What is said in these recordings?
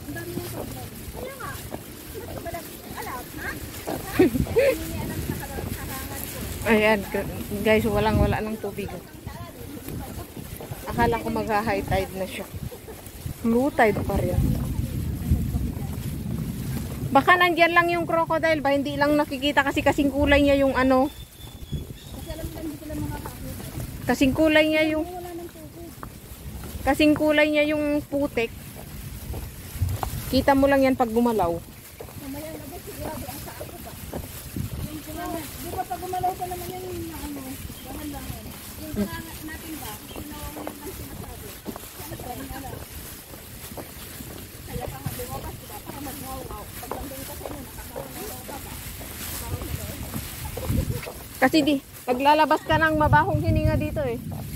Ayan, guys, wala ng tubig. Akala ko mag-high tide na siya. Low tide pa rin. Baka nandyan lang yung crocodile ba? Hindi lang nakikita kasi kasing kulay niya yung ano. Kasing kulay niya yung putik. Kita mo lang yan pag gumalaw. Di ba pag gumalaw pa naman yan yung ano, dahan-dahan. Yung natin ba, sinawang yung lang sinasabi. Kaya pa nga bumakas, diba? Para mag-ngaw-ngaw. Pag landing ka sa inyo, nakakaw-ngaw ka ba? Kasi paglalabas ka ng mabahong hininga dito eh.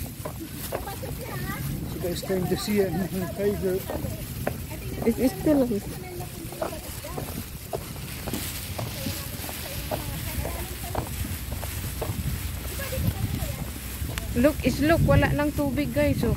You guys trying to see it in the favorite. It's still look, wala ng tubig guys oh.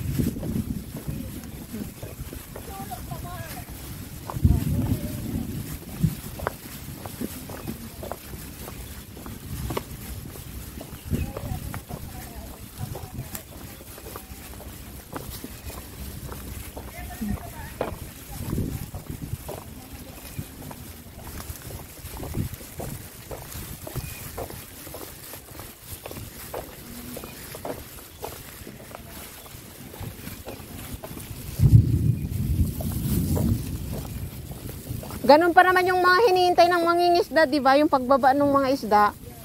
Ganun pa naman yung mga hinihintay ng mangingisda, di ba? Yung pagbaba ng mga isda.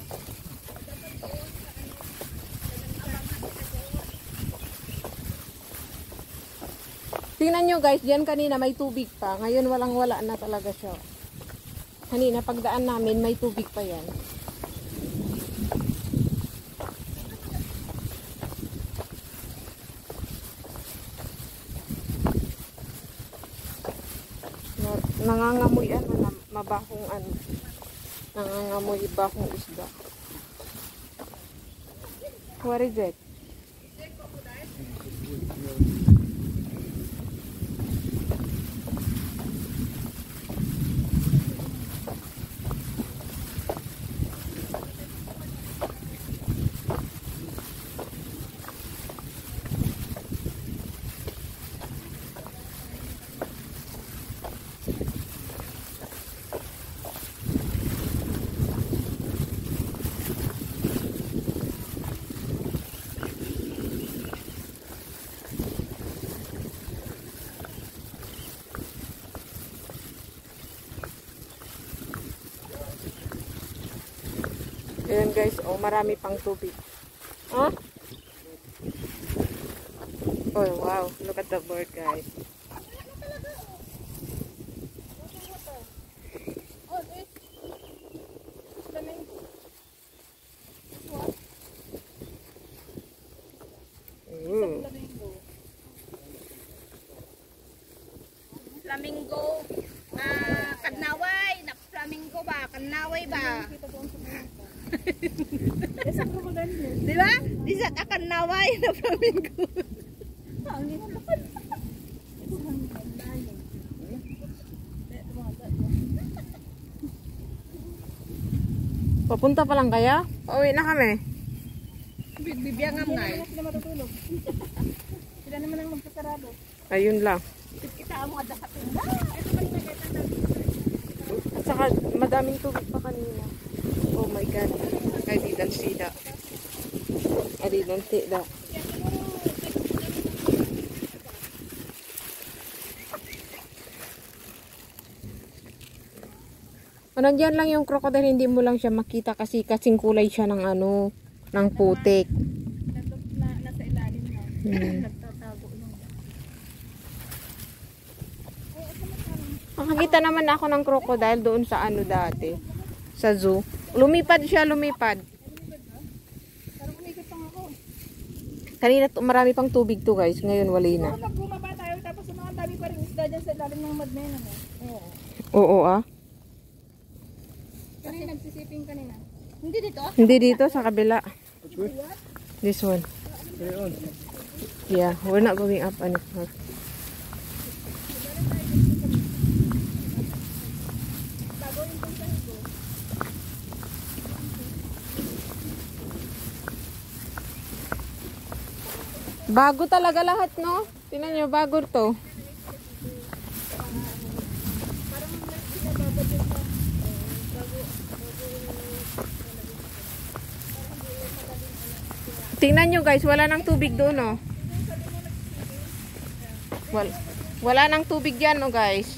Tingnan nyo guys, diyan kanina may tubig pa. Ngayon walang-wala na talaga siya. Kanina pagdaan namin may tubig pa yan. Nangangamoy mabahong nangangamoy bahong isda. What is it? Ayan guys, oh marami pang tubig. Huh? Oh wow, look at the bird guys. Flamingo. Kadnaway. Flamingo ba? Kadnaway ba? Di ba? Di sa kadnaway na flamingo. Papunta pa lang kaya? Pauwi na kami. Bibiyangam nga eh. Sila matutulog. Sila naman ang magkasarado. Ayun lang. Kita mo ada sa pinda. At saka madaming tubig pa kanina. Oh my god. I didn't see that. Nandiyan lang yung crocodile, hindi mo lang siya makita kasi kasing kulay siya ng ano, ng putik. Nasa ilalim na. Nagtatago lang. Nakakita naman ako ng crocodile doon sa ano dati. Sa zoo. Lumipad siya, lumipad. Parang umikot pang ako. Kanina marami pang tubig to guys, ngayon wala na. Pag bumaba tayo, tapos mga dami pa rin isda dyan sa ilalim ng madmen. Oo. Oo ah. Kanina nagsisiping kanina. Hindi dito? Hindi dito, sa kabila. Which way? This one. Carry on. Yeah, we're not going up anymore. Bago talaga lahat, no? Tingnan nyo, bago to. Tingnan nyo guys, wala nang tubig doon, no? Wala nang tubig yan, no guys?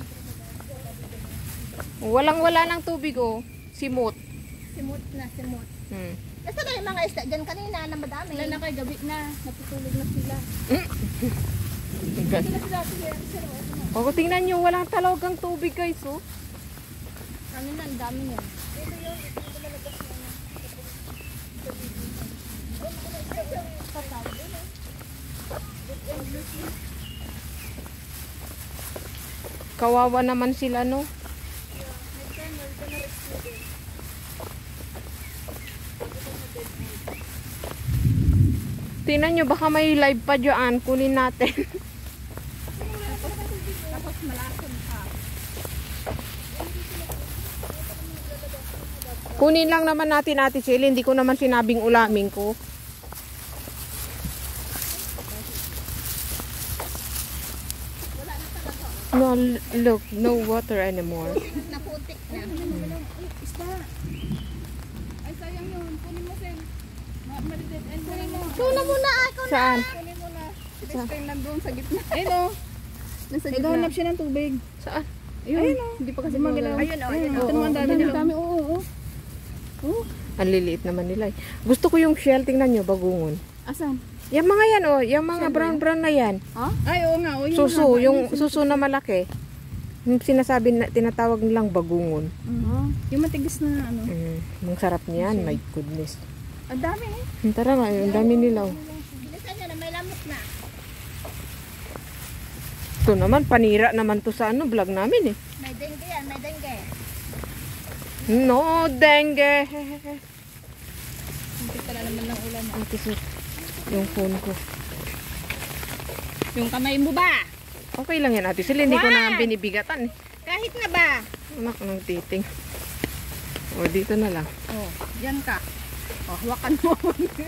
Wala nang tubig, oh. Simot. Simot na, simot. Basta na yung mga isda dyan kanina na madami. Wala na kayo, gabi na. Natutulog na sila. O, tingnan nyo, walang talagang tubig guys, oh. Ano na, ang dami yan. Kawawa naman sila, no? Tingnan nyo, baka may live pa dyan. Kunin natin. Tapos malason pa. Kunin lang naman natin, Ate Sel. Hindi ko naman sinabing ulamin ko. No, look, no water anymore. Naputik na. Isda. Ay, sayang yun. Kunin mo, Sen. Maridit. Kunin mo. Kunin mo na. Saan? Kunin mo na. Si Best nandun sa gitna. Ayun o. Nasa gitna. Naghahanap siya ng tubig. Saan? Ayun o. Hindi pa kasi magalaw. Ayun o. Ayun o. Ang dami. Oo. Ang liliit naman nila. Gusto ko yung shell. Tingnan nyo, bagungon. Asan? Yung mga yan, oh. Yung mga brown-brown na yan. Ha? Ay, oo nga. Suso. Yung suso na malaki. Yung sinasabi na tinatawag nilang bagungon. Yung matigas na ano. Ang sarap niyan. My goodness. Ang dami eh. Tara nga, ang dami nila. Oh. Bilisan nyo na, may lamok na. Ito naman, panira naman to sa ano, vlog namin eh. May dengue yan, may dengue. No, dengue. Hindi pala naman ng ulan. Ate Sel, yung phone ko. Yung kamay mo ba? Okay lang yan, Ate Sel. Hindi ko na binibigatan eh. Kahit na ba? Anak ng titing. O, dito na lang. Oh, dyan ka. Oh, hawakan mo.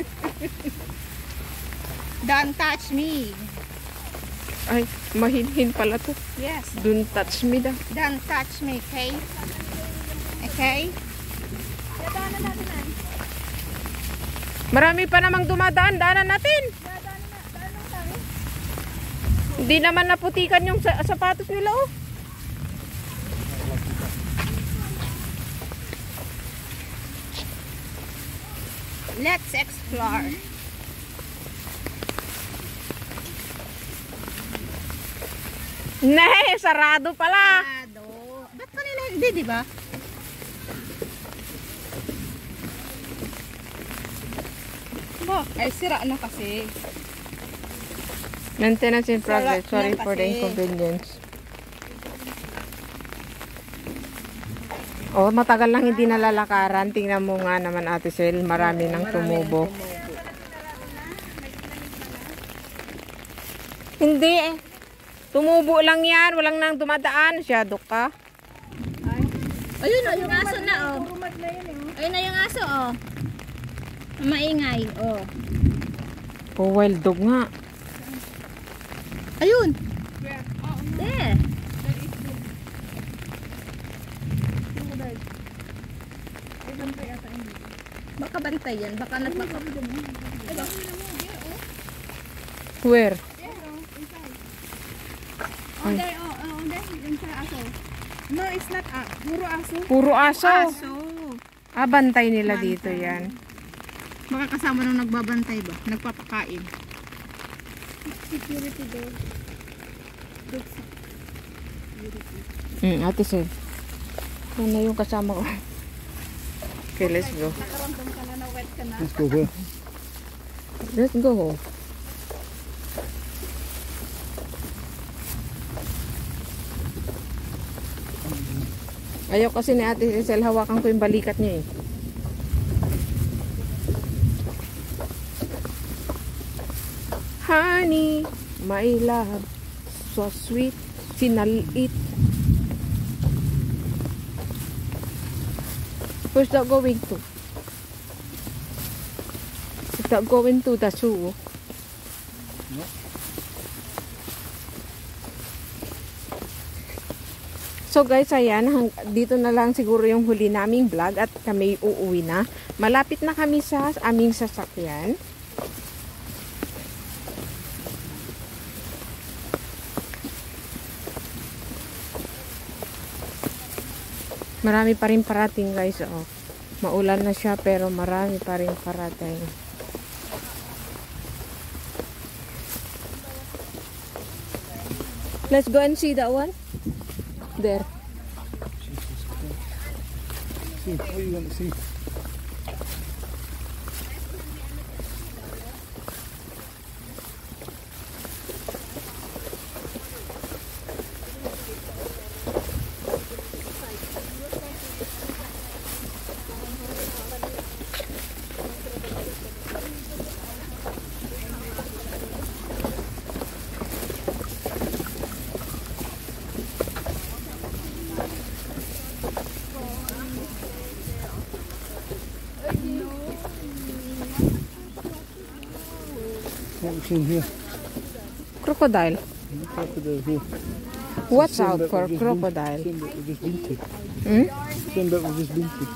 Don't touch me. Ay, mahinhin pala to. Yes. Don't touch me daw. Don't touch me, okay? Okay? Marami pa namang dumadaan. Daanan natin. Hindi naman naputikan yung sapatos nila, oh. Let's explore. Nee, sarado pala. Ba't kanila hindi, di ba? Ay, sira na kasi. Maintenance in progress. Sarap Sorry na for the kasi. inconvenience. Oh, matagal lang hindi nalalakaran. Tingnan mo nga naman, Ate Sel. Marami nang tumubo. Hindi eh. Tumubo lang yan. Walang nang dumadaan. Siyado ka. Ayun o, yung aso na o. Ayun na yung aso o. Maingay o. Oh, wild dog nga. Ayun. There. Baka bantay yan. Baka nagpapap. Where? Oh, there. Yung sa aso. No, it's not puro aso. Puro aso. Aso. Ah, bantay nila dito yan. Baka kasama nung nagbabantay ba? Nagpapakain. Security dog. Ate Sel. Yan na yung kasama ko. Okay, let's go. Nakaramdam ka na na wet ka na. Let's go here. Let's go. Ayaw kasi ni Ate Sel, hawakan ko yung balikat niya eh. Honey, my love, so sweet, sinalit. Where's that going to? Is that going to the zoo? No. So guys, ayan, dito na lang siguro yung huli naming vlog at kami uuwi na. Malapit na kami sa aming sasakyan. Marami pa rin parating guys. Oh. Maulan na siya pero marami pa rin parating. Let's go and see that one. There. See, what do you want to see? What we've seen here. Crocodile. Crocodile here. Watch Same out that for we've just crocodile. Same that we've just been to. Hmm? Same that we've just been to.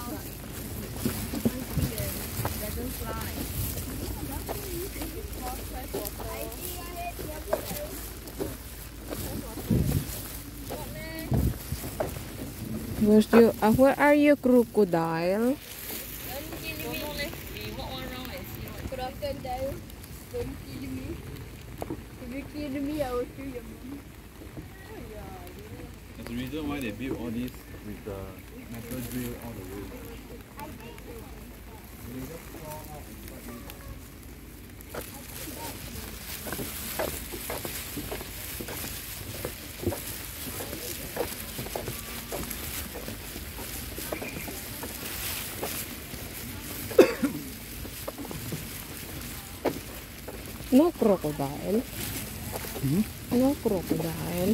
Where are you, crocodile? Crocodile, don't kill me. If you kill me, I will kill your mom. That's the reason why they built all this with the metal drill all the way. No crocodile. Hmm? No crocodile.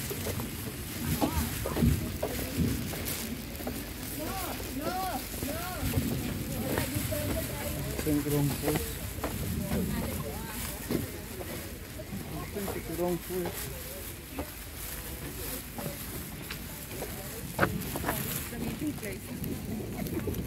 Think the wrong place. I think it's the wrong place.